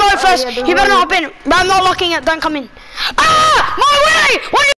go first. yeah, You better not hop in. But I'm not locking it. Don't come in. Ah!